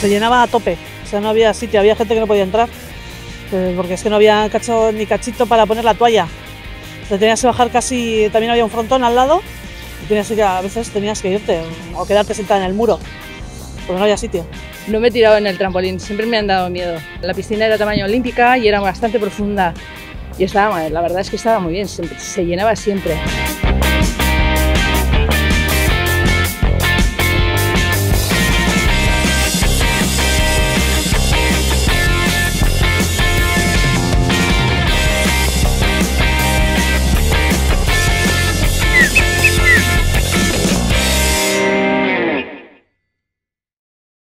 se llenaba a tope, o sea, no había sitio, había gente que no podía entrar, porque es que no había ni cachito para poner la toalla. Te tenías que bajar casi, también había un frontón al lado, y a veces tenías que irte o quedarte sentada en el muro, porque no había sitio. No me he tirado en el trampolín, siempre me han dado miedo. La piscina era tamaño olímpica y era bastante profunda. Y estaba, la verdad es que estaba muy bien, se llenaba siempre.